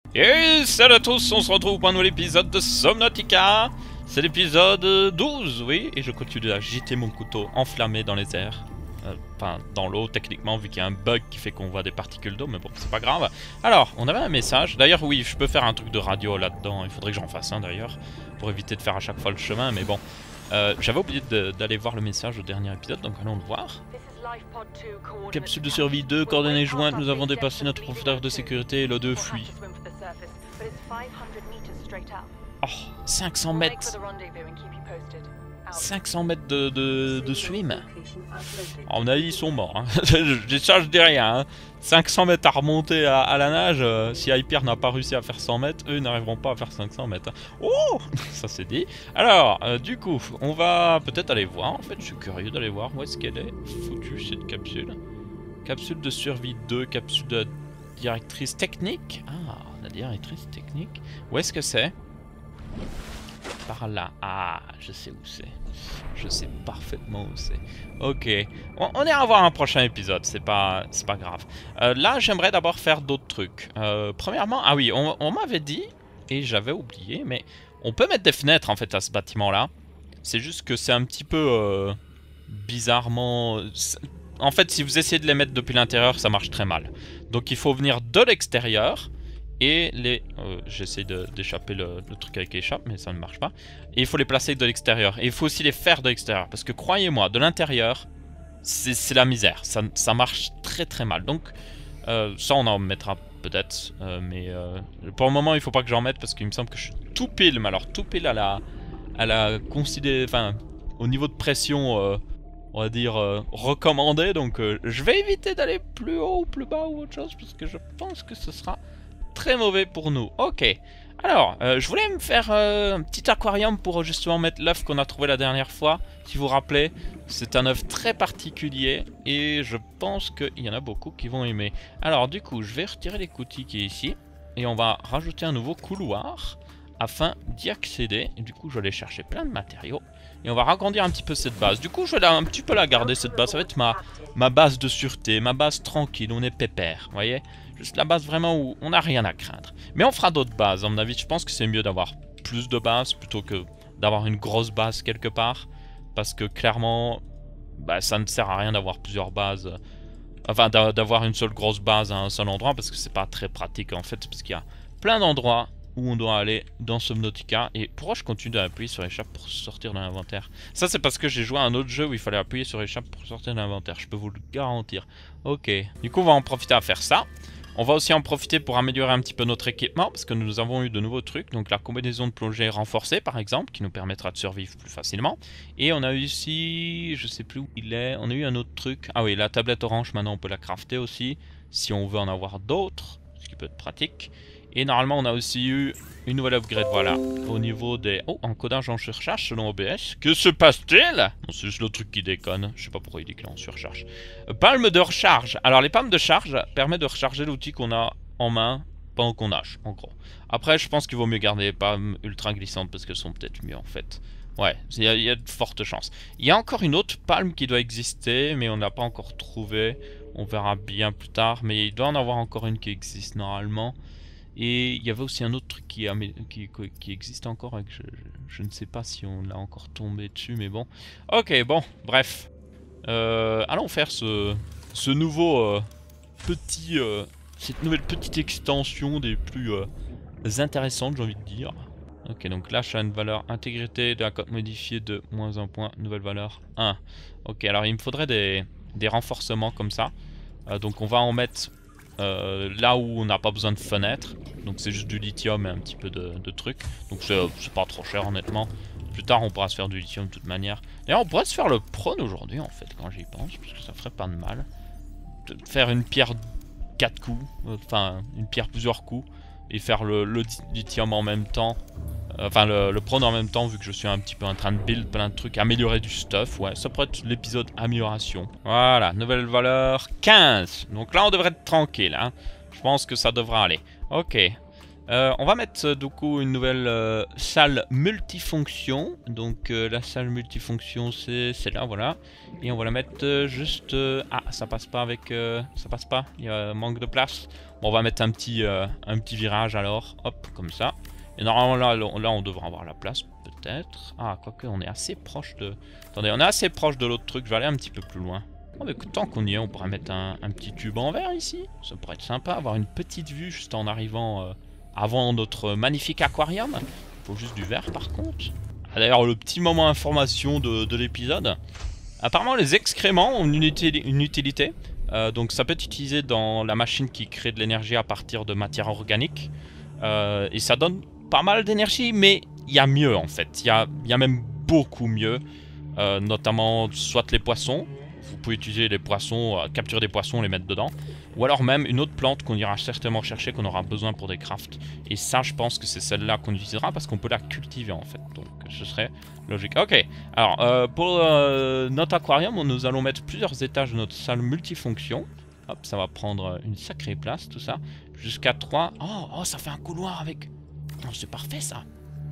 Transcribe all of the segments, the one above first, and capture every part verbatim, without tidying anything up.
Et salut à tous, on se retrouve pour un nouvel épisode de Subnautica. C'est l'épisode douze, oui, et je continue à agiter mon couteau enflammé dans les airs. Euh, enfin, dans l'eau, techniquement, vu qu'il y a un bug qui fait qu'on voit des particules d'eau, mais bon, c'est pas grave. Alors, on avait un message. D'ailleurs, oui, je peux faire un truc de radio là-dedans. Il faudrait que j'en fasse un, d'ailleurs, pour éviter de faire à chaque fois le chemin, mais bon. Euh, J'avais oublié d'aller voir le message au dernier épisode, donc allons le voir. Capsule de survie deux, coordonnées jointes, nous avons dépassé notre profondeur de sécurité et l'O deux fuit. Oh, cinq cents mètres cinq cents mètres de, de, de swim. À mon avis, ils sont morts. Hein. je, ça, je dis rien. Hein. cinq cents mètres à remonter à, à la nage. Euh, si Hyper n'a pas réussi à faire cent mètres, eux n'arriveront pas à faire cinq cents mètres. Hein. Oh, ça c'est dit. Alors, euh, du coup, on va peut-être aller voir. En fait, je suis curieux d'aller voir où est-ce qu'elle est foutue cette capsule. Capsule de survie deux, capsule de directrice technique. Ah, la directrice technique. Où est-ce que c'est? Par là. Ah, je sais où c'est. Je sais parfaitement où c'est. Ok. On, on ira voir un prochain épisode. C'est pas, c'est pas grave. Euh, là, j'aimerais d'abord faire d'autres trucs. Euh, premièrement, ah oui, on, on m'avait dit, et j'avais oublié, mais on peut mettre des fenêtres en fait à ce bâtiment-là. C'est juste que c'est un petit peu euh, bizarrement... En fait, si vous essayez de les mettre depuis l'intérieur, ça marche très mal. Donc il faut venir de l'extérieur. Et les... Euh, J'essaie d'échapper le, le truc avec l'échappe, mais ça ne marche pas. Et il faut les placer de l'extérieur. Et il faut aussi les faire de l'extérieur. Parce que croyez-moi, de l'intérieur, c'est la misère. Ça, ça marche très très mal. Donc, euh, ça on en mettra peut-être. Euh, mais euh, pour le moment, il ne faut pas que j'en mette parce qu'il me semble que je suis tout pile. Mais alors, tout pile à la... À la considérer... Enfin, au niveau de pression... Euh, on va dire euh, recommandé. Donc, euh, je vais éviter d'aller plus haut ou plus bas ou autre chose. Parce que je pense que ce sera... très mauvais pour nous. Ok. Alors, euh, je voulais me faire euh, un petit aquarium pour justement mettre l'œuf qu'on a trouvé la dernière fois. Si vous vous rappelez, c'est un œuf très particulier et je pense qu'il y en a beaucoup qui vont aimer. Alors, du coup, je vais retirer les coutilles qui est ici et on va rajouter un nouveau couloir afin d'y accéder. Et du coup, je vais aller chercher plein de matériaux et on va agrandir un petit peu cette base. Du coup, je vais la, un petit peu la garder cette base. Ça va être ma, ma base de sûreté, ma base tranquille. On est pépère, vous voyez? Juste la base vraiment où on n'a rien à craindre. Mais on fera d'autres bases. À mon avis, je pense que c'est mieux d'avoir plus de bases plutôt que d'avoir une grosse base quelque part. Parce que clairement, bah, ça ne sert à rien d'avoir plusieurs bases. Enfin, d'avoir une seule grosse base à un seul endroit. Parce que c'est pas très pratique en fait. Parce qu'il y a plein d'endroits où on doit aller dans Subnautica. Et pourquoi je continue d'appuyer sur échappe pour sortir de l'inventaire? Ça, c'est parce que j'ai joué à un autre jeu où il fallait appuyer sur échappe pour sortir de l'inventaire. Je peux vous le garantir. Ok. Du coup, on va en profiter à faire ça. On va aussi en profiter pour améliorer un petit peu notre équipement parce que nous avons eu de nouveaux trucs. Donc la combinaison de plongée renforcée par exemple qui nous permettra de survivre plus facilement. Et on a eu aussi, je sais plus où il est, on a eu un autre truc. Ah oui, la tablette orange maintenant on peut la crafter aussi si on veut en avoir d'autres, ce qui peut être pratique. Et normalement on a aussi eu une nouvelle upgrade, voilà, au niveau des... Oh, encodage en surcharge selon O B S. Que se passe-t-il? C'est juste le truc qui déconne, je sais pas pourquoi il dit qu'il est en surcharge. Euh, palme de recharge. Alors les palmes de charge permettent de recharger l'outil qu'on a en main pendant qu'on nage, en gros. Après je pense qu'il vaut mieux garder les palmes ultra glissantes parce qu'elles sont peut-être mieux en fait. Ouais, il y, a, il y a de fortes chances. Il y a encore une autre palme qui doit exister, mais on n'a pas encore trouvé. On verra bien plus tard, mais il doit en avoir encore une qui existe normalement. Et il y avait aussi un autre truc qui, qui, qui existe encore et que je, je, je ne sais pas si on l'a encore tombé dessus, mais bon. Ok, bon, bref. Euh, allons faire ce, ce nouveau euh, petit... Euh, cette nouvelle petite extension des plus euh, intéressantes, j'ai envie de dire. Ok, donc là, j'ai une valeur intégrité de la cote modifiée de moins un point, nouvelle valeur un. Ok, alors il me faudrait des, des renforcements comme ça. Euh, donc on va en mettre... Euh, là où on n'a pas besoin de fenêtres, donc c'est juste du lithium et un petit peu de, de trucs, donc c'est pas trop cher honnêtement. Plus tard on pourra se faire du lithium de toute manière. D'ailleurs on pourrait se faire le prône aujourd'hui en fait quand j'y pense, parce que ça ferait pas de mal de faire une pierre quatre coups, enfin une pierre plusieurs coups, et faire le, le lithium en même temps, euh, enfin le, le prône en même temps vu que je suis un petit peu en train de build plein de trucs, améliorer du stuff, ouais, ça pourrait être l'épisode amélioration. Voilà, nouvelle valeur quinze, donc là on devrait être tranquille, hein. Je pense que ça devra aller. Ok, Euh, on va mettre euh, du coup une nouvelle euh, salle multifonction. Donc euh, la salle multifonction c'est celle-là, voilà. Et on va la mettre euh, juste... Euh... Ah, ça passe pas avec... Euh... Ça passe pas, il y a manque de place. Bon, on va mettre un petit, euh, un petit virage alors. Hop, comme ça. Et normalement là, là on devrait avoir la place, peut-être. Ah, quoique on est assez proche de... Attendez, on est assez proche de l'autre truc, je vais aller un petit peu plus loin. Oh, mais tant qu'on y est, on pourrait mettre un, un petit tube en verre ici. Ça pourrait être sympa, avoir une petite vue juste en arrivant... Euh... avant notre magnifique aquarium. Il faut juste du verre par contre. Ah, d'ailleurs, le petit moment information de, de l'épisode. Apparemment, les excréments ont une, uti une utilité. Euh, donc ça peut être utilisé dans la machine qui crée de l'énergie à partir de matière organique. Euh, et ça donne pas mal d'énergie, mais il y a mieux en fait. Il y a, y a même beaucoup mieux. Euh, notamment soit les poissons. Vous pouvez utiliser les poissons, euh, capturer des poissons, les mettre dedans. Ou alors même une autre plante qu'on ira certainement chercher, qu'on aura besoin pour des crafts. Et ça, je pense que c'est celle-là qu'on utilisera parce qu'on peut la cultiver en fait. Donc ce serait logique. Ok, alors euh, pour euh, notre aquarium, nous allons mettre plusieurs étages de notre salle multifonction. Hop, ça va prendre une sacrée place, tout ça. Jusqu'à trois. Oh, oh, ça fait un couloir avec... Oh, c'est parfait ça.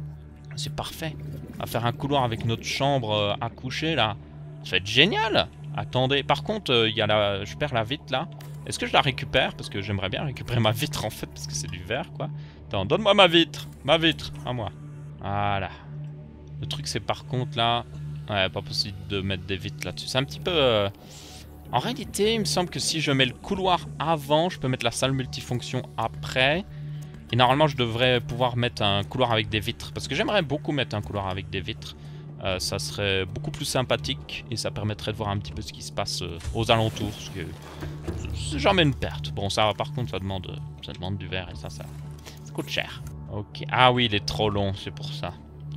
C'est parfait. On va faire un couloir avec notre chambre euh, à coucher là. Ça va être génial. Attendez, par contre, il euh, y a la... je perds la vitre là. Est-ce que je la récupère? Parce que j'aimerais bien récupérer ma vitre en fait, parce que c'est du verre quoi. Attends, donne-moi ma vitre. Ma vitre, à moi. Voilà. Le truc c'est par contre là... Ouais, pas possible de mettre des vitres là-dessus. C'est un petit peu... Euh... En réalité, il me semble que si je mets le couloir avant, je peux mettre la salle multifonction après. Et normalement, je devrais pouvoir mettre un couloir avec des vitres. Parce que j'aimerais beaucoup mettre un couloir avec des vitres. Euh, ça serait beaucoup plus sympathique et ça permettrait de voir un petit peu ce qui se passe euh, aux alentours. Parce que c'est jamais une perte. Bon, ça par contre, ça demande, ça demande du verre et ça, ça, ça coûte cher. Ok. Ah oui, il est trop long, c'est pour ça.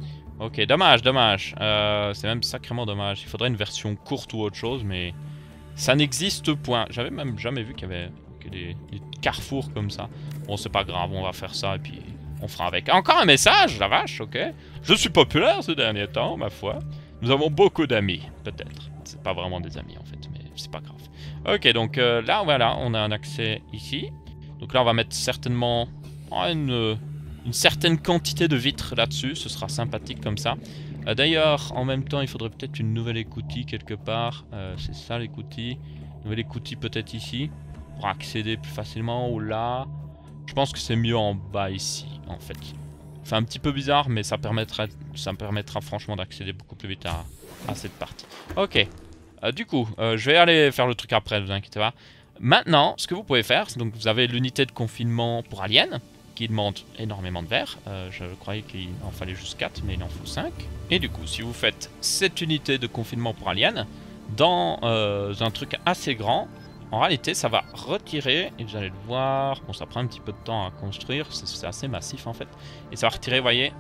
Ok, dommage, dommage. Euh, c'est même sacrément dommage. Il faudrait une version courte ou autre chose, mais ça n'existe point. J'avais même jamais vu qu'il y avait que des, des carrefours comme ça. Bon, c'est pas grave, on va faire ça et puis on fera avec. Encore un message, la vache, ok. Je suis populaire ces derniers temps, ma foi. Nous avons beaucoup d'amis, peut-être. C'est pas vraiment des amis en fait, mais c'est pas grave. Ok, donc euh, là, voilà, on a un accès ici. Donc là, on va mettre certainement oh, une, une certaine quantité de vitres là-dessus. Ce sera sympathique comme ça. Euh, D'ailleurs, en même temps, il faudrait peut-être une nouvelle écoutille quelque part. Euh, c'est ça l'écoutille. Nouvelle écoutille peut-être ici. Pour accéder plus facilement ou là. Je pense que c'est mieux en bas ici, en fait. C'est un petit peu bizarre, mais ça permettra, ça me permettra franchement d'accéder beaucoup plus vite à, à cette partie. Ok. Euh, du coup, euh, je vais aller faire le truc après, ne vous inquiétez pas. Maintenant, ce que vous pouvez faire, donc vous avez l'unité de confinement pour aliens, qui demande énormément de verre. Euh, je croyais qu'il en fallait juste quatre, mais il en faut cinq. Et du coup, si vous faites cette unité de confinement pour aliens, dans euh, un truc assez grand, en réalité, ça va retirer, et vous allez le voir, bon ça prend un petit peu de temps à construire, c'est assez massif en fait. Et ça va retirer, vous voyez,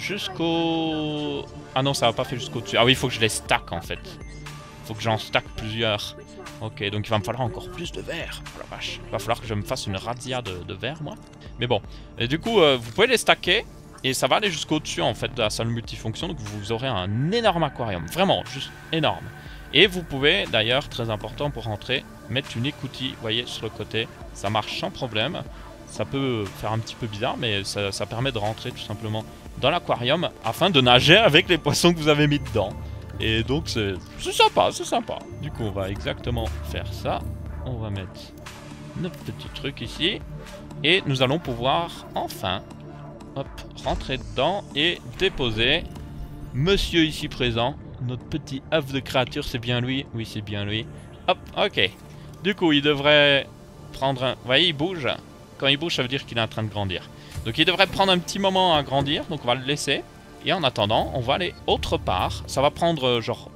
jusqu'au... Ah non, ça va pas faire jusqu'au dessus. Ah oui, il faut que je les stack en fait. Il faut que j'en stack plusieurs. Ok, donc il va me falloir encore plus de verre. Oh la vache. Il va falloir que je me fasse une razzia de, de verre, moi. Mais bon, et du coup, euh, vous pouvez les stacker, et ça va aller jusqu'au dessus en fait de la salle multifonction, donc vous aurez un énorme aquarium. Vraiment, juste énorme. Et vous pouvez, d'ailleurs, très important pour rentrer, mettre une écoutille, vous voyez, sur le côté. Ça marche sans problème. Ça peut faire un petit peu bizarre, mais ça, ça permet de rentrer tout simplement dans l'aquarium afin de nager avec les poissons que vous avez mis dedans. Et donc, c'est sympa, c'est sympa. Du coup, on va exactement faire ça. On va mettre notre petit truc ici. Et nous allons pouvoir, enfin, hop, rentrer dedans et déposer monsieur ici présent. Notre petit œuf de créature, c'est bien lui? Oui, c'est bien lui. Hop, ok. Du coup, il devrait prendre un... Vous voyez, il bouge. Quand il bouge, ça veut dire qu'il est en train de grandir. Donc, il devrait prendre un petit moment à grandir. Donc, on va le laisser. Et en attendant, on va aller autre part. Ça va prendre, euh, genre...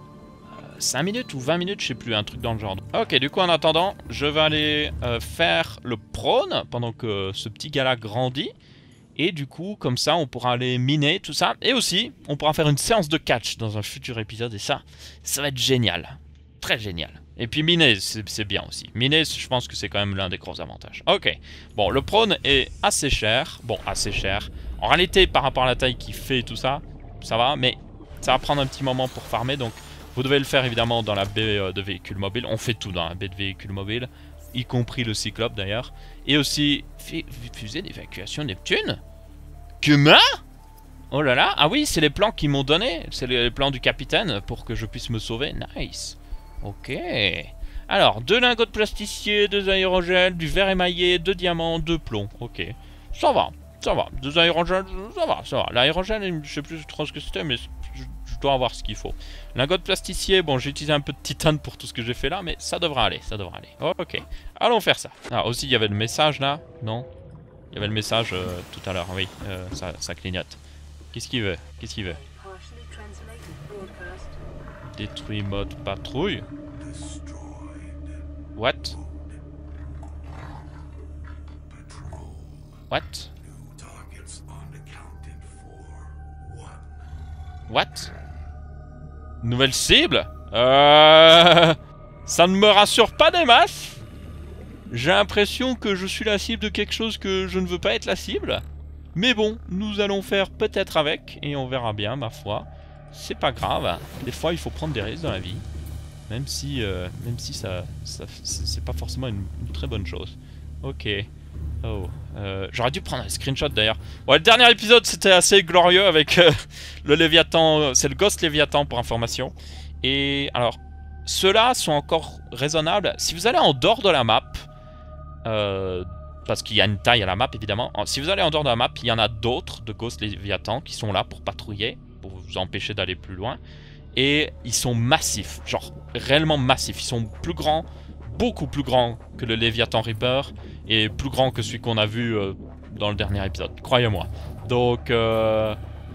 cinq minutes ou vingt minutes, je sais plus, un truc dans le genre. Ok, du coup, en attendant, je vais aller euh, faire le prône pendant que ce petit gars-là grandit. Et du coup, comme ça, on pourra aller miner, tout ça. Et aussi, on pourra faire une séance de catch dans un futur épisode. Et ça, ça va être génial. Très génial. Et puis miner, c'est bien aussi. Miner, je pense que c'est quand même l'un des gros avantages. Ok. Bon, le prône est assez cher. Bon, assez cher. En réalité, par rapport à la taille qu'il fait et tout ça, ça va. Mais ça va prendre un petit moment pour farmer. Donc, vous devez le faire évidemment dans la baie de véhicules mobiles. On fait tout dans la baie de véhicules mobiles. y compris le Cyclope d'ailleurs. Et aussi, fusée d'évacuation Neptune. Comment? Oh là là, ah oui, c'est les plans qu'ils m'ont donné. C'est les plans du capitaine pour que je puisse me sauver. Nice. Ok. Alors, deux lingots de plasticier, deux aérogels, du verre émaillé, deux diamants, deux plombs. Ok. Ça va, ça va. Deux aérogels, ça va, ça va. L'aérogel, je sais plus trop ce que c'était, mais je, je dois avoir ce qu'il faut. Lingot de plasticier, bon, j'ai utilisé un peu de titane pour tout ce que j'ai fait là, mais ça devrait aller, ça devrait aller. Oh, ok. Allons faire ça. Ah, aussi, il y avait le message là, non? Il y avait le message euh, tout à l'heure, oui, euh, ça, ça clignote. Qu'est-ce qu'il veut? Qu'est-ce qu'il veut? Détruit mode patrouille. What? What? What? Nouvelle cible? Euh... Ça ne me rassure pas des masses. J'ai l'impression que je suis la cible de quelque chose que je ne veux pas être la cible. Mais bon, nous allons faire peut-être avec, et on verra bien, ma foi. C'est pas grave, des fois il faut prendre des risques dans la vie. Même si, euh, même si ça, ça c'est pas forcément une, une très bonne chose. Ok. Oh. Euh, J'aurais dû prendre un screenshot d'ailleurs. Ouais, le dernier épisode c'était assez glorieux avec euh, le Léviathan. C'est le Ghost Léviathan pour information. Et alors, ceux-là sont encore raisonnables. Si vous allez en dehors de la map, euh, parce qu'il y a une taille à la map évidemment. Si vous allez en dehors de la map, il y en a d'autres de Ghost Léviathan qui sont là pour patrouiller, pour vous empêcher d'aller plus loin. Et ils sont massifs, genre réellement massifs. Ils sont plus grands, beaucoup plus grands que le Léviathan Reaper et plus grands que celui qu'on a vu euh, dans le dernier épisode, croyez-moi. Donc, euh,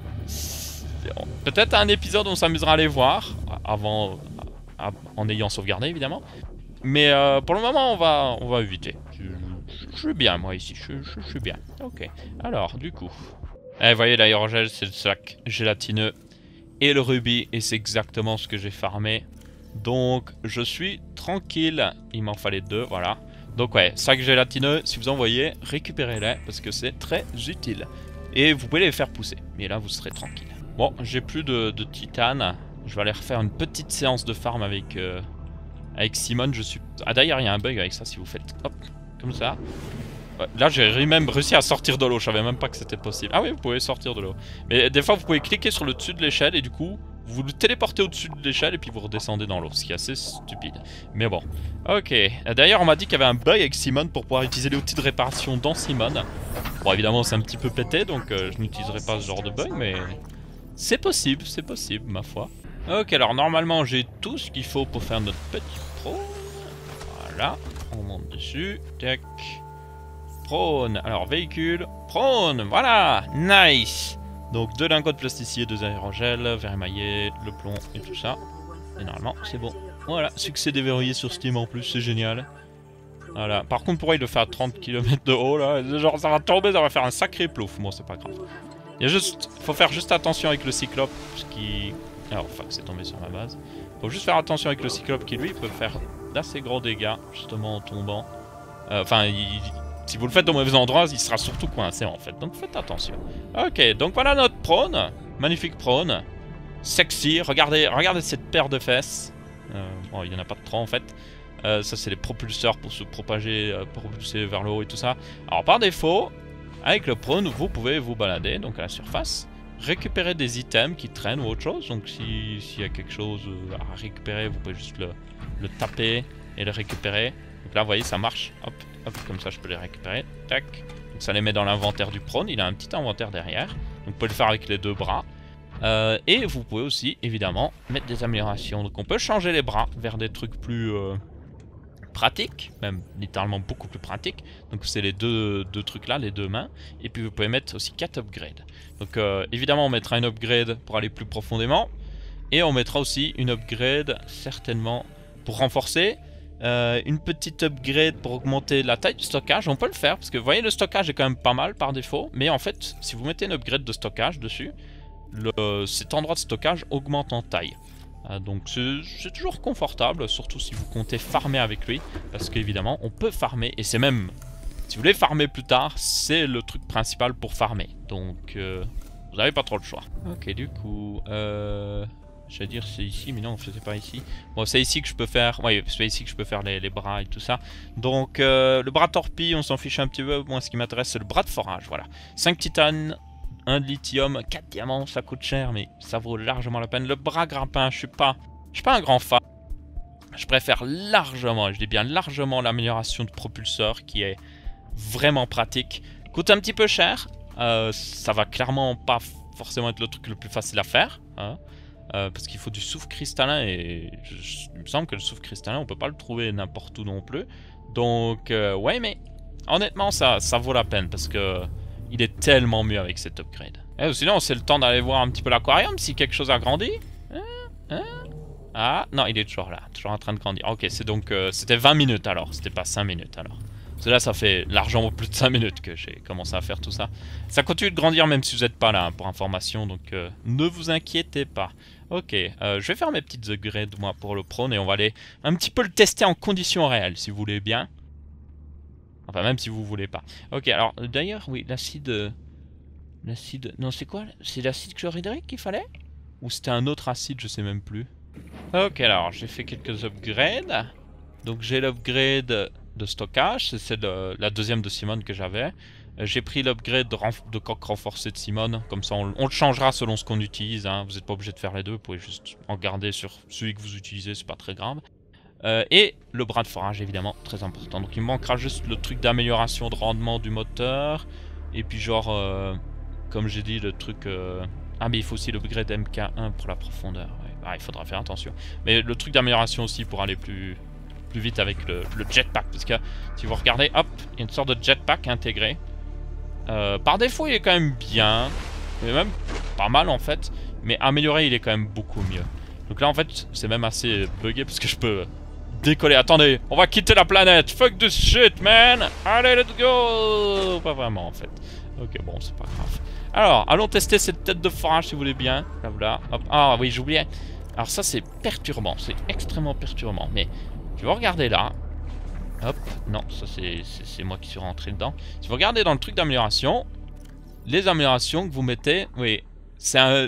peut-être un épisode où on s'amusera à les voir, avant, à, en ayant sauvegardé évidemment. Mais euh, pour le moment, on va, on va éviter. Je, je, je suis bien, moi ici, je, je, je suis bien. Ok, alors, du coup. Eh, vous voyez, l'aérogel, c'est le sac gélatineux. Et le rubis, et c'est exactement ce que j'ai farmé. Donc, je suis tranquille. Il m'en fallait deux, voilà. Donc ouais, sac gélatineux, si vous en voyez, récupérez-les, parce que c'est très utile. Et vous pouvez les faire pousser, mais là, vous serez tranquille. Bon, j'ai plus de, de titane. Je vais aller refaire une petite séance de farm avec, euh, avec Simone. Je suis... Ah, d'ailleurs, il y a un bug avec ça, si vous faites... Hop, comme ça. Là, j'ai même réussi à sortir de l'eau. Je savais même pas que c'était possible. Ah oui, vous pouvez sortir de l'eau. Mais des fois, vous pouvez cliquer sur le dessus de l'échelle et du coup, vous le téléportez au-dessus de l'échelle et puis vous redescendez dans l'eau. Ce qui est assez stupide. Mais bon. Ok. D'ailleurs, on m'a dit qu'il y avait un bug avec Simone pour pouvoir utiliser les outils de réparation dans Simone. Bon, évidemment, c'est un petit peu pété, donc euh, je n'utiliserai pas ce genre de bug, mais c'est possible, c'est possible, ma foi. Ok, alors normalement, j'ai tout ce qu'il faut pour faire notre petit pro. Voilà. On monte dessus. Tac. Prône, alors véhicule, prône, voilà, nice. Donc deux lingots de plasticier, deux aérogels, verre émaillé, le plomb et tout ça. Et normalement c'est bon. Voilà, succès déverrouillé sur Steam en plus, c'est génial. Voilà, par contre pourquoi il le fait à trente kilomètres de haut là? Genre ça va tomber, ça va faire un sacré plouf, bon c'est pas grave. Il y a juste, faut faire juste attention avec le Cyclope qui... Alors fuck, c'est tombé sur ma base. Faut juste faire attention avec le Cyclope qui lui peut faire d'assez gros dégâts justement en tombant. Enfin, euh, il... si vous le faites au mauvais endroit, il sera surtout coincé en fait. Donc faites attention. Ok, donc voilà notre prône. Magnifique prône. Sexy. Regardez, regardez cette paire de fesses. Euh, bon, il n'y en a pas de trop en fait. Euh, ça, c'est les propulseurs pour se propager, euh, propulser vers le haut et tout ça. Alors par défaut, avec le prône, vous pouvez vous balader donc à la surface. Récupérer des items qui traînent ou autre chose. Donc s'il si y a quelque chose à récupérer, vous pouvez juste le, le taper et le récupérer. Donc là, vous voyez, ça marche. Hop. Hop, comme ça je peux les récupérer, tac. Donc ça les met dans l'inventaire du prône, il a un petit inventaire derrière. Donc vous pouvez le faire avec les deux bras. Euh, et vous pouvez aussi, évidemment, mettre des améliorations. Donc on peut changer les bras vers des trucs plus euh, pratiques, même littéralement beaucoup plus pratiques. Donc c'est les deux, deux trucs là, les deux mains. Et puis vous pouvez mettre aussi quatre upgrades. Donc euh, évidemment on mettra une upgrade pour aller plus profondément. Et on mettra aussi une upgrade certainement pour renforcer. Euh, une petite upgrade pour augmenter la taille du stockage, on peut le faire parce que vous voyez le stockage est quand même pas mal par défaut, mais en fait si vous mettez une upgrade de stockage dessus, le, cet endroit de stockage augmente en taille. Euh, donc c'est toujours confortable, surtout si vous comptez farmer avec lui, parce qu'évidemment on peut farmer et c'est même, si vous voulez farmer plus tard, c'est le truc principal pour farmer, donc euh, vous n'avez pas trop le choix. Ok, du coup, euh, J'allais dire c'est ici, mais non, c'est pas ici. Bon, c'est ici que je peux faire... Oui, c'est ici que je peux faire les, les bras et tout ça. Donc, euh, le bras torpille, on s'en fiche un petit peu. Moi, ce qui m'intéresse, c'est le bras de forage, voilà. cinq titanes, un de lithium, quatre diamants, ça coûte cher, mais ça vaut largement la peine. Le bras grimpin, je suis pas... Je suis pas un grand fan. Je préfère largement, je dis bien largement, l'amélioration de propulseur, qui est vraiment pratique. Coûte un petit peu cher. Euh, ça va clairement pas forcément être le truc le plus facile à faire, hein. Euh, parce qu'il faut du soufre cristallin et je, je, il me semble que le soufre cristallin on peut pas le trouver n'importe où non plus. Donc euh, ouais, mais honnêtement ça, ça vaut la peine parce que il est tellement mieux avec cet upgrade. Et sinon c'est le temps d'aller voir un petit peu l'aquarium si quelque chose a grandi. Hein, hein? Ah non, il est toujours là, toujours en train de grandir. Ok, c'est donc euh, c'était vingt minutes alors, c'était pas cinq minutes alors. Parce que là ça fait largement plus de cinq minutes que j'ai commencé à faire tout ça. Ça continue de grandir même si vous n'êtes pas là hein, pour information, donc euh, ne vous inquiétez pas. Ok, euh, je vais faire mes petites upgrades moi pour le prône et on va aller un petit peu le tester en conditions réelles si vous voulez bien. Enfin même si vous voulez pas. Ok, alors d'ailleurs oui, l'acide... L'acide... Non c'est quoi? C'est l'acide chlorhydrique qu'il fallait? Ou c'était un autre acide, je sais même plus. Ok, alors j'ai fait quelques upgrades. Donc j'ai l'upgrade de stockage, c'est la deuxième de Simone que j'avais. J'ai pris l'upgrade de, de coque renforcée de Simone, comme ça on, on le changera selon ce qu'on utilise, hein. Vous n'êtes pas obligé de faire les deux, vous pouvez juste en garder sur celui que vous utilisez, c'est pas très grave. Euh, et le bras de forage évidemment, très important. Donc il me manquera juste le truc d'amélioration de rendement du moteur, et puis genre, euh, comme j'ai dit, le truc... Euh... Ah mais il faut aussi l'upgrade M K un pour la profondeur, ouais. Ah, il faudra faire attention. Mais le truc d'amélioration aussi pour aller plus... plus vite avec le, le jetpack, parce que si vous regardez, hop, il y a une sorte de jetpack intégré. Euh, par défaut il est quand même bien, il est même pas mal en fait, mais amélioré il est quand même beaucoup mieux. Donc là en fait c'est même assez buggé parce que je peux décoller. Attendez, on va quitter la planète, fuck this shit man, allez let's go. Pas vraiment en fait. Ok bon c'est pas grave. Alors allons tester cette tête de forage si vous voulez bien. Là voilà, hop. Ah oui j'oubliais. Alors ça c'est perturbant, c'est extrêmement perturbant, mais je vais regarder là. Hop, non, ça c'est moi qui suis rentré dedans. Si vous regardez dans le truc d'amélioration, les améliorations que vous mettez, oui, c'est un...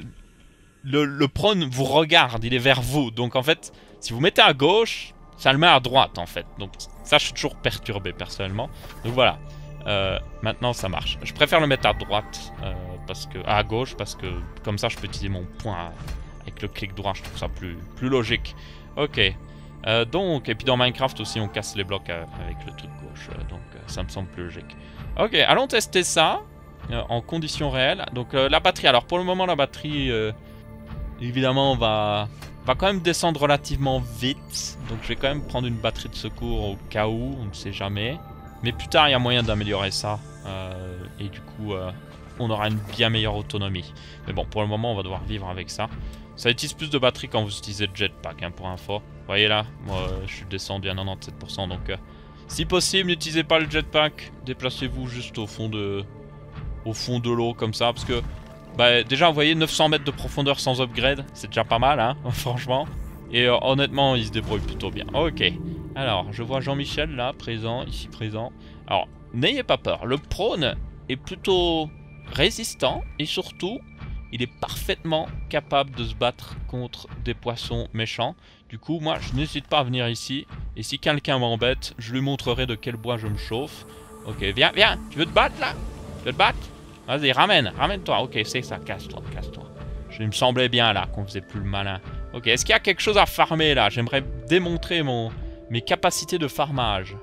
Le, le prône vous regarde, il est vers vous. Donc en fait, si vous mettez à gauche, ça le met à droite en fait. Donc ça, je suis toujours perturbé personnellement. Donc voilà, euh, maintenant ça marche. Je préfère le mettre à droite, euh, parce que à gauche, parce que comme ça, je peux utiliser mon point avec le clic droit. Je trouve ça plus, plus logique. Ok. Euh, donc, et puis dans Minecraft aussi on casse les blocs euh, avec le truc gauche, euh, donc euh, ça me semble plus logique. Ok, allons tester ça euh, en conditions réelles. Donc euh, la batterie, alors pour le moment la batterie, euh, évidemment va, va quand même descendre relativement vite. Donc je vais quand même prendre une batterie de secours au cas où, on ne sait jamais. Mais plus tard il y a moyen d'améliorer ça, euh, et du coup euh, on aura une bien meilleure autonomie. Mais bon, pour le moment on va devoir vivre avec ça. Ça utilise plus de batterie quand vous utilisez le jetpack, hein, pour info. Vous voyez là, moi je suis descendu à quatre-vingt-dix-sept pour cent, donc euh, si possible n'utilisez pas le jetpack, déplacez-vous juste au fond de au fond de l'eau comme ça, parce que bah, déjà vous voyez neuf cents mètres de profondeur sans upgrade, c'est déjà pas mal hein, franchement. Et euh, honnêtement il se débrouille plutôt bien. Ok, alors je vois Jean-Michel là, présent, ici présent. Alors n'ayez pas peur, le prône est plutôt résistant et surtout il est parfaitement capable de se battre contre des poissons méchants. Du coup, moi, je n'hésite pas à venir ici. Et si quelqu'un m'embête, je lui montrerai de quel bois je me chauffe. Ok, viens, viens. Tu veux te battre, là? Tu veux te battre? Vas-y, ramène. Ramène-toi. Ok, c'est ça. Casse-toi, casse-toi. Il me semblait bien, là, qu'on faisait plus le malin. Ok, est-ce qu'il y a quelque chose à farmer, là? J'aimerais démontrer mon... mes capacités de farmage.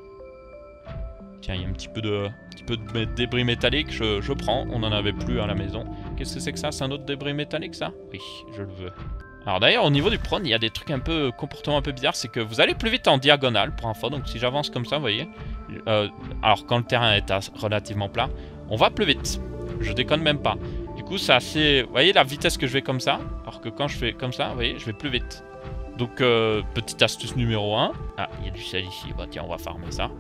Tiens, il y a un petit peu de, un petit peu de débris métalliques, je, je prends, on n'en avait plus à la maison. Qu'est-ce que c'est que ça? C'est un autre débris métallique ça? Oui, je le veux. Alors d'ailleurs au niveau du prône, il y a des trucs un peu, comportements un peu bizarres, c'est que vous allez plus vite en diagonale pour info, donc si j'avance comme ça, vous voyez. Euh, alors quand le terrain est relativement plat, on va plus vite, je déconne même pas. Du coup c'est assez, vous voyez la vitesse que je vais comme ça, alors que quand je fais comme ça, vous voyez, je vais plus vite. Donc euh, petite astuce numéro un. Ah, il y a du sel ici, bah tiens on va farmer ça.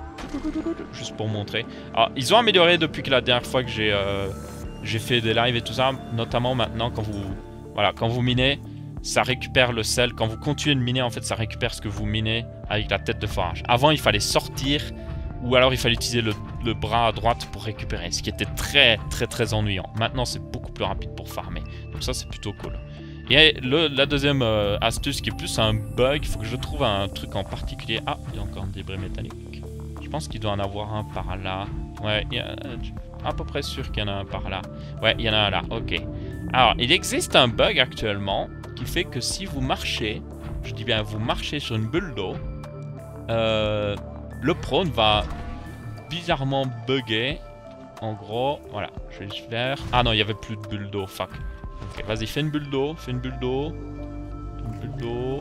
Juste pour montrer. Alors, ils ont amélioré depuis que la dernière fois que j'ai euh, j'ai fait des lives et tout ça. Notamment maintenant, quand vous voilà, quand vous minez, ça récupère le sel. Quand vous continuez de miner, en fait, ça récupère ce que vous minez avec la tête de forage. Avant, il fallait sortir ou alors il fallait utiliser le, le bras à droite pour récupérer. Ce qui était très, très, très ennuyant. Maintenant, c'est beaucoup plus rapide pour farmer. Donc ça, c'est plutôt cool. Et le, la deuxième euh, astuce qui est plus un bug, il faut que je trouve un truc en particulier. Ah, il y a encore un débris métallique. Je pense qu'il doit en avoir un par là. Ouais, il y a à peu près sûr qu'il y en a un par là. Ouais, il y en a un là, ok. Alors, il existe un bug actuellement qui fait que si vous marchez, je dis bien vous marchez sur une bulle d'eau, euh, le prône va bizarrement bugger. En gros, voilà, je vais juste faire... Ah non, il n'y avait plus de bulle d'eau, fuck. Ok, vas-y, fais une bulle d'eau, fais une bulle d'eau. Une bulle d'eau.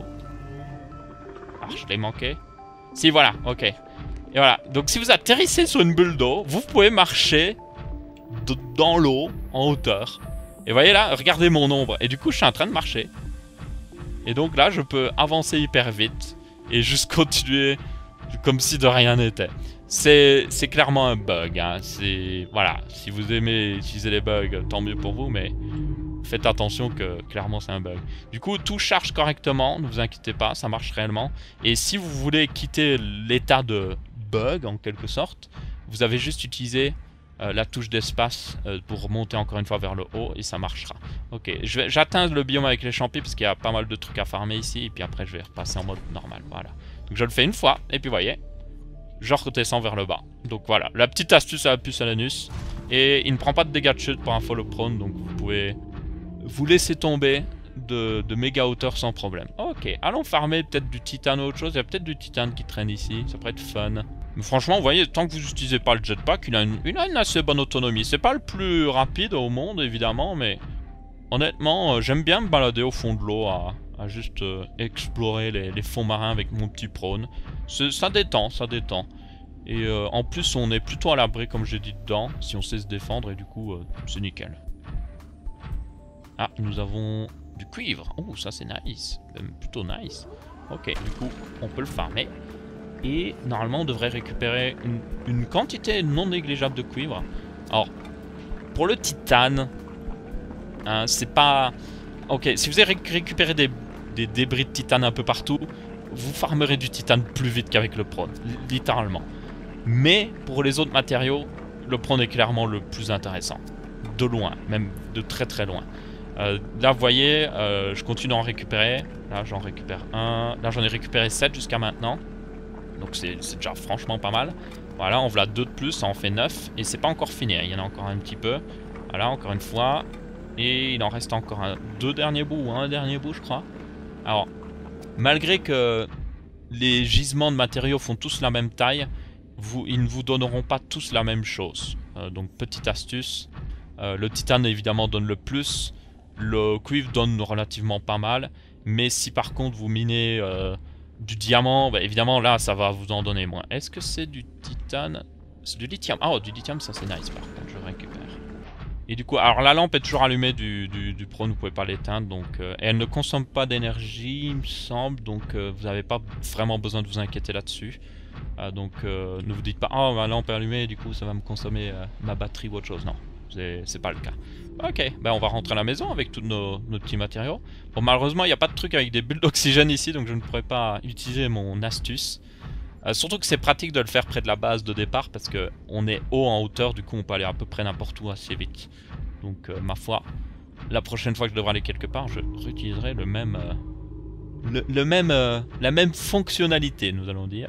Ah, je l'ai manqué. Si, voilà, ok. Et voilà, donc si vous atterrissez sur une bulle d'eau, vous pouvez marcher dans l'eau, en hauteur. Et vous voyez là, regardez mon ombre. Et du coup, je suis en train de marcher. Et donc là, je peux avancer hyper vite. Et juste continuer comme si de rien n'était. C'est clairement un bug. Hein. C'est voilà, si vous aimez utiliser les bugs, tant mieux pour vous. Mais faites attention que clairement c'est un bug. Du coup, tout charge correctement. Ne vous inquiétez pas, ça marche réellement. Et si vous voulez quitter l'état de bug, en quelque sorte, vous avez juste utilisé... Euh, la touche d'espace euh, pour monter encore une fois vers le haut et ça marchera. Ok, j'atteins le biome avec les champis parce qu'il y a pas mal de trucs à farmer ici et puis après je vais repasser en mode normal, voilà. Donc je le fais une fois et puis vous voyez, je redescends vers le bas. Donc voilà, la petite astuce à la puce à l'anus. Et il ne prend pas de dégâts de chute pour un follow prone, donc vous pouvez vous laisser tomber de, de méga hauteur sans problème. Ok, allons farmer peut-être du titane ou autre chose. Il y a peut-être du titane qui traîne ici, ça pourrait être fun. Mais franchement, vous voyez, tant que vous n'utilisez pas le jetpack, il a, une, il a une assez bonne autonomie. C'est pas le plus rapide au monde, évidemment, mais honnêtement, euh, j'aime bien me balader au fond de l'eau à, à juste euh, explorer les, les fonds marins avec mon petit prône. Ça détend, ça détend. Et euh, en plus, on est plutôt à l'abri, comme j'ai dit dedans, si on sait se défendre, et du coup, euh, c'est nickel. Ah, nous avons du cuivre. Oh, ça c'est nice. Même plutôt nice. Ok, du coup, on peut le farmer. Et normalement, on devrait récupérer une, une quantité non négligeable de cuivre. Alors, pour le titane, hein, c'est pas... Ok, si vous avez récupéré des, des débris de titane un peu partout, vous farmerez du titane plus vite qu'avec le prône, littéralement. Mais pour les autres matériaux, le prône est clairement le plus intéressant. De loin, même de très très loin. Euh, là, vous voyez, euh, je continue à en récupérer. Là, j'en récupère un. Là, j'en ai récupéré sept jusqu'à maintenant. Donc c'est déjà franchement pas mal. Voilà, on voilà deux de plus, ça en fait neuf. Et c'est pas encore fini, hein. Il y en a encore un petit peu. Voilà, encore une fois. Et il en reste encore un, deux derniers bouts ou un dernier bout, je crois. Alors, malgré que les gisements de matériaux font tous la même taille, vous, ils ne vous donneront pas tous la même chose. Euh, donc, petite astuce. Euh, le titane, évidemment, donne le plus. Le cuivre donne relativement pas mal. Mais si par contre vous minez... Euh, du diamant, bah évidemment là ça va vous en donner moins. Est-ce que c'est du titane? C'est du lithium. Ah, oh, du lithium, ça c'est nice par contre, je récupère. Et du coup, alors la lampe est toujours allumée du, du, du prône, vous pouvez pas l'éteindre. Donc, euh, et elle ne consomme pas d'énergie, il me semble. Donc euh, vous n'avez pas vraiment besoin de vous inquiéter là-dessus. Euh, donc euh, ne vous dites pas, oh ma lampe est allumée, du coup ça va me consommer euh, ma batterie ou autre chose. Non, c'est pas le cas. Ok, ben on va rentrer à la maison avec tous nos, nos petits matériaux. Bon, malheureusement, il n'y a pas de truc avec des bulles d'oxygène ici, donc je ne pourrais pas utiliser mon astuce. Euh, surtout que c'est pratique de le faire près de la base de départ, parce que on est haut en hauteur, du coup on peut aller à peu près n'importe où assez vite. Donc, euh, ma foi, la prochaine fois que je devrai aller quelque part, je réutiliserai le même... Euh, le, le même euh, la même fonctionnalité, nous allons dire.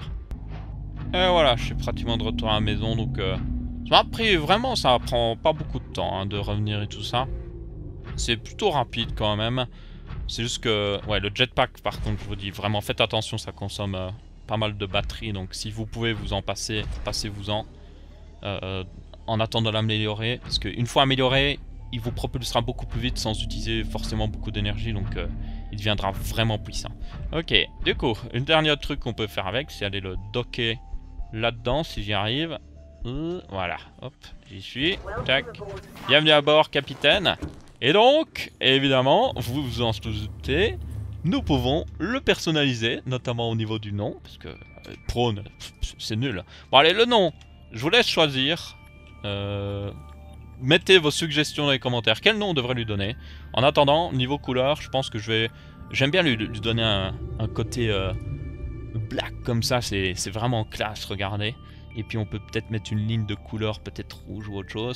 Et voilà, je suis pratiquement de retour à la maison, donc... Euh, ça m'a pris, vraiment, ça prend pas beaucoup de temps hein, de revenir et tout ça. C'est plutôt rapide quand même. C'est juste que, ouais, le jetpack, par contre, je vous dis, vraiment, faites attention, ça consomme euh, pas mal de batterie. Donc, si vous pouvez vous en passer, passez-vous-en. Euh, en attendant de l'améliorer. Parce qu'une fois amélioré, il vous propulsera beaucoup plus vite sans utiliser forcément beaucoup d'énergie. Donc, euh, il deviendra vraiment puissant. Ok, du coup, une dernière truc qu'on peut faire avec, c'est aller le docker là-dedans, si j'y arrive. Euh, voilà, hop, j'y suis. Tac. Bienvenue à bord, capitaine. Et donc, évidemment, vous vous en doutez, nous pouvons le personnaliser, notamment au niveau du nom, parce que euh, prône, c'est nul. Bon allez, le nom, je vous laisse choisir. Euh, mettez vos suggestions dans les commentaires. Quel nom on devrait lui donner? En attendant, niveau couleur, je pense que je vais... J'aime bien lui, lui donner un, un côté euh, black comme ça, c'est vraiment classe, regardez. Et puis on peut peut-être mettre une ligne de couleur, peut-être rouge ou autre chose.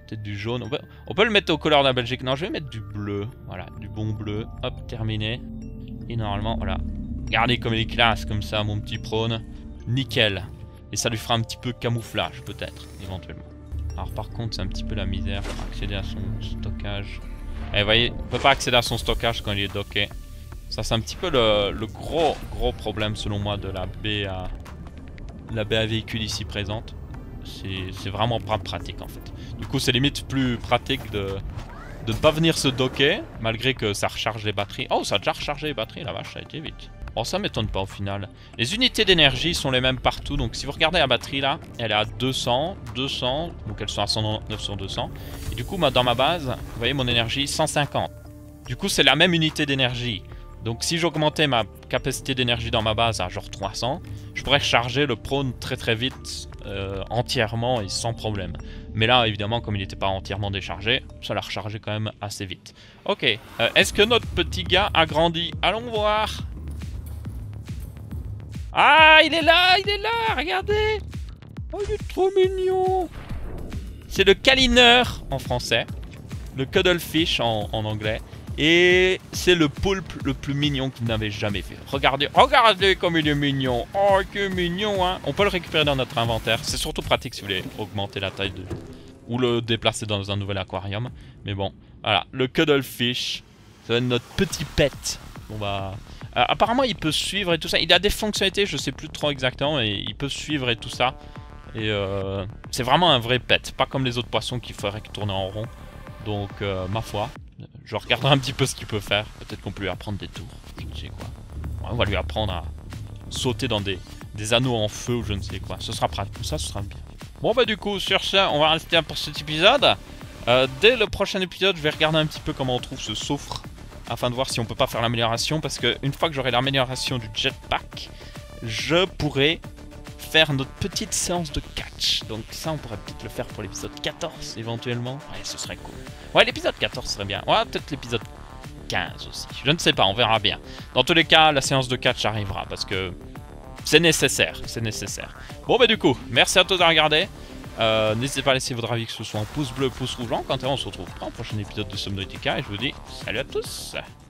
Peut-être du jaune. On peut, on peut le mettre aux couleurs de la Belgique. Non, je vais mettre du bleu. Voilà, du bon bleu. Hop, terminé. Et normalement, voilà. Regardez comme il est classe, comme ça, mon petit prône. Nickel. Et ça lui fera un petit peu camouflage, peut-être, éventuellement. Alors par contre, c'est un petit peu la misère pour accéder à son stockage. Et vous voyez, on peut pas accéder à son stockage quand il est docké. Ça, c'est un petit peu le, le gros, gros problème, selon moi, de la baie à, la baie à véhicule ici présente. C'est vraiment pas pratique, en fait. Du coup, c'est limite plus pratique de, de ne pas venir se docker, malgré que ça recharge les batteries. Oh, ça a déjà rechargé les batteries, la vache, ça a été vite. Oh, ça m'étonne pas au final. Les unités d'énergie sont les mêmes partout. Donc si vous regardez la batterie là, elle est à deux cents, deux cents. Donc elles sont à cent quatre-vingt-dix-neuf sur deux cents. Et du coup, moi, dans ma base, vous voyez mon énergie, cent cinquante. Du coup, c'est la même unité d'énergie. Donc si j'augmentais ma capacité d'énergie dans ma base à genre trois cents, je pourrais recharger le prône très très vite, euh, entièrement et sans problème. Mais là, évidemment, comme il n'était pas entièrement déchargé, ça l'a rechargé quand même assez vite. Ok, euh, est-ce que notre petit gars a grandi? Allons voir. Ah, il est là, il est là, regardez. Oh, il est trop mignon. C'est le câlineur en français, le cuddlefish en, en anglais. Et c'est le poulpe le plus mignon que vous n'avez jamais fait. Regardez, regardez comme il est mignon. Oh, que mignon, hein. On peut le récupérer dans notre inventaire. C'est surtout pratique si vous voulez augmenter la taille de... ou le déplacer dans un nouvel aquarium. Mais bon, voilà, le cuddlefish. Ça va être notre petit pet. On va... Euh, apparemment, il peut suivre et tout ça. Il a des fonctionnalités, je sais plus trop exactement, mais il peut suivre et tout ça. Et euh, c'est vraiment un vrai pet. Pas comme les autres poissons qu'il faudrait tourner en rond. Donc, euh, ma foi, je regarderai un petit peu ce qu'il peut faire. Peut-être qu'on peut lui apprendre des tours. Je ne sais quoi. Ouais, on va lui apprendre à sauter dans des, des anneaux en feu ou je ne sais quoi. Ce sera pratique. Ça, ce sera bien. Bon, bah, du coup, sur ça, on va rester pour cet épisode. Euh, dès le prochain épisode, je vais regarder un petit peu comment on trouve ce soufre. Afin de voir si on peut pas faire l'amélioration. Parce que une fois que j'aurai l'amélioration du jetpack, je pourrai faire notre petite séance de catch. Donc ça, on pourrait peut-être le faire pour l'épisode quatorze, éventuellement. Ouais, ce serait cool. Ouais, l'épisode quatorze serait bien. Ouais, peut-être l'épisode quinze aussi. Je ne sais pas, on verra bien. Dans tous les cas, la séance de catch arrivera. Parce que c'est nécessaire. C'est nécessaire. Bon, bah du coup, merci à tous d'avoir regardé. Euh, N'hésitez pas à laisser votre avis, que ce soit en pouce bleu, pouce rouge. Quant à nous, on se retrouve pour un prochain épisode de Subnautica. Et je vous dis salut à tous.